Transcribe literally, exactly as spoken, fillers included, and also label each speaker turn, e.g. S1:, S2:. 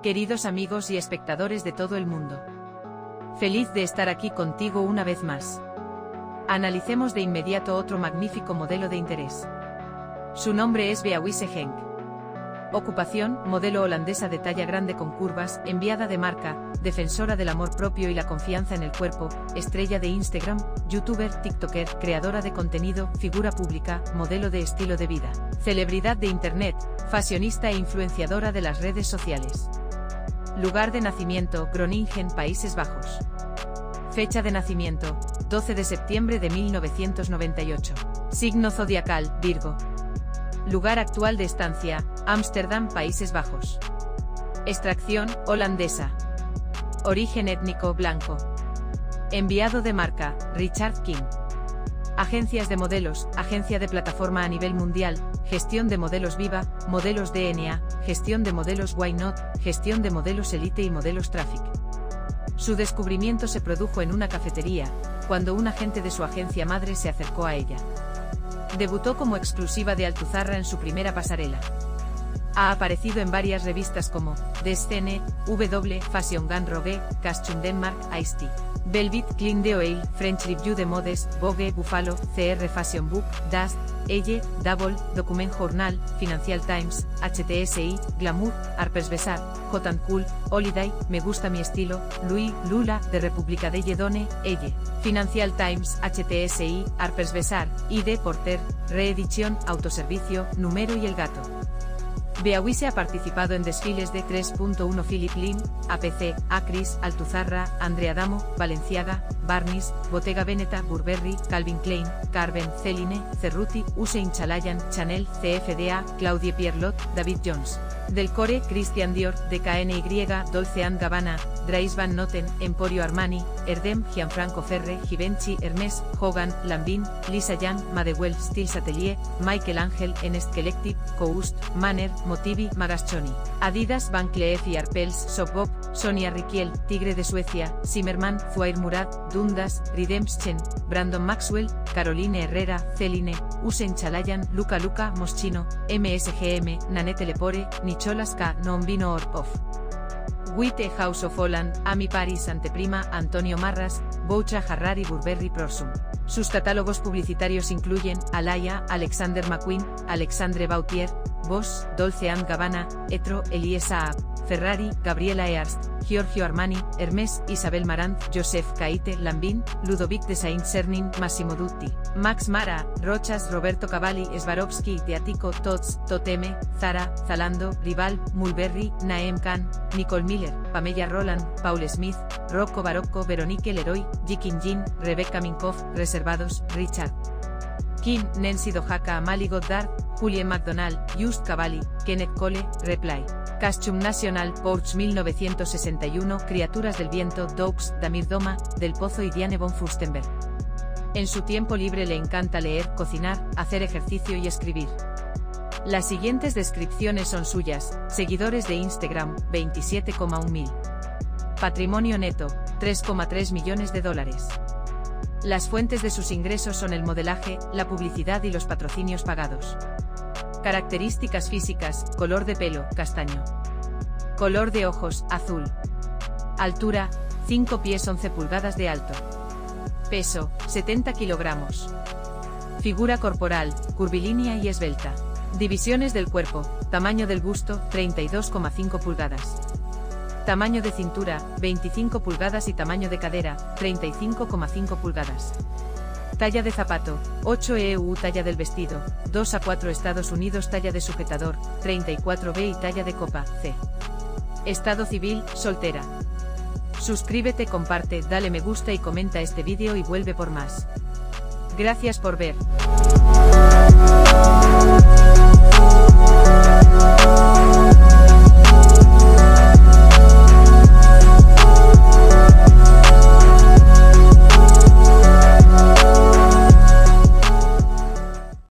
S1: Queridos amigos y espectadores de todo el mundo. Feliz de estar aquí contigo una vez más. Analicemos de inmediato otro magnífico modelo de interés. Su nombre es Beauise Henk. Ocupación, modelo holandesa de talla grande con curvas, enviada de marca, defensora del amor propio y la confianza en el cuerpo, estrella de Instagram, youtuber, tiktoker, creadora de contenido, figura pública, modelo de estilo de vida, celebridad de internet, fashionista e influenciadora de las redes sociales. Lugar de nacimiento, Groningen, Países Bajos. Fecha de nacimiento, doce de septiembre de mil novecientos noventa y ocho. Signo zodiacal, Virgo. Lugar actual de estancia, Ámsterdam, Países Bajos. Extracción, holandesa. Origen étnico, blanco. Enviado de marca, Richard King. Agencias de modelos, agencia de plataforma a nivel mundial, gestión de modelos Viva, modelos D N A, gestión de modelos Why Not, gestión de modelos Elite y modelos Traffic. Su descubrimiento se produjo en una cafetería, cuando un agente de su agencia madre se acercó a ella. Debutó como exclusiva de Altuzarra en su primera pasarela. Ha aparecido en varias revistas como The Scene, W, Fashion Gun Rogue, Costume Denmark, Ice-T, Velvet, Clean de Oil, French Review de Modes, Vogue, Buffalo, C R Fashion Book, Dust, Elle, Double, Document Journal, Financial Times, H T S I, Glamour, Harper's Bazaar, Hot and Cool, Holiday, Me Gusta Mi Estilo, Louis, Lula, de República de Yedone, Elle, Financial Times, H T S I, Harper's Bazaar, I D, Porter, Reedición, Autoservicio, Número y El Gato. Beauise ha participado en desfiles de tres punto uno Philip Lim, A P C, Acris, Altuzarra, Andrea Damo, Balenciaga, Barneys, Bottega Veneta, Burberry, Calvin Klein, Carven, Celine, Cerruti, Hussein Chalayan, Chanel, C F D A, Claudie Pierlot, David Jones, Del Core, Christian Dior, D K N Y, Dolce and Gabbana, Dries Van Noten, Emporio Armani, Erdem, Gianfranco Ferre, Givenchy, Hermès, Hogan, Lambin, Lisa Young, Madewell, Stils Atelier, Michael Angel, Enest Collective, Coast, Manner, Motivi, Magaschoni, Adidas, Van Cleef y Arpels, Shopbop, Sonia Rykiel, Tigre de Suecia, Zimmermann, Fuair Murad, Dundas, Redemption, Brandon Maxwell, Caroline Herrera, Celine, Hussein Chalayan, Luca Luca, Moschino, M S G M, Nanette Lepore, Nicholas K. Nombino Orpov. White House of Holland, Ami Paris Anteprima, Antonio Marras, Boucha Harari Burberry Prorsum. Sus catálogos publicitarios incluyen Alaya, Alexander McQueen, Alexandre Bautier, Boss, Dolce and Gabbana, Etro, Elie Saab, Ferrari, Gabriela Earst, Giorgio Armani, Hermès, Isabel Marant, Joseph Caite, Lambin, Ludovic de Saint-Cernin, Massimo Dutti, Max Mara, Rochas, Roberto Cavalli, Swarovski, Teatico, Tots, Toteme, Zara, Zalando, Rival, Mulberry, Naem Khan, Nicole Miller, Pamela Roland, Paul Smith, Rocco Barocco, Veronique Leroy, Jikin Jin, Rebecca Minkoff, Reservados, Richard Kim, Nancy Dojaka, Mali Goddard, Julien McDonald, Just Cavalli, Kenneth Cole, Reply. Costume National, Porsche mil novecientos sesenta y uno, Criaturas del Viento, Dogs, Damir Doma, Del Pozo y Diane von Furstenberg. En su tiempo libre le encanta leer, cocinar, hacer ejercicio y escribir. Las siguientes descripciones son suyas. Seguidores de Instagram, veintisiete coma uno mil. Patrimonio neto, tres coma tres millones de dólares. Las fuentes de sus ingresos son el modelaje, la publicidad y los patrocinios pagados. Características físicas, color de pelo, castaño. Color de ojos, azul. Altura, cinco pies once pulgadas de alto. Peso, setenta kilogramos. Figura corporal, curvilínea y esbelta. Divisiones del cuerpo, tamaño del busto, treinta y dos coma cinco pulgadas. Tamaño de cintura, veinticinco pulgadas y tamaño de cadera, treinta y cinco coma cinco pulgadas. Talla de zapato, ocho E U talla del vestido, dos a cuatro Estados Unidos talla de sujetador, treinta y cuatro B y talla de copa, C. Estado civil, soltera. Suscríbete, comparte, dale me gusta y comenta este vídeo y vuelve por más. Gracias por ver.